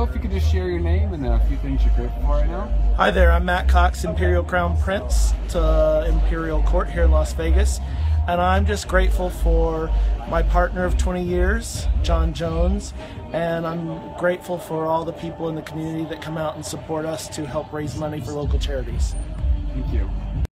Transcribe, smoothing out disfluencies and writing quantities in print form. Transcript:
if you could just share your name and a few things you're grateful for right now. Hi there, I'm Matt Cox, Imperial Crown Prince to Imperial Court here in Las Vegas, and I'm just grateful for my partner of 20 years, John Jones, and I'm grateful for all the people in the community that come out and support us to help raise money for local charities. Thank you.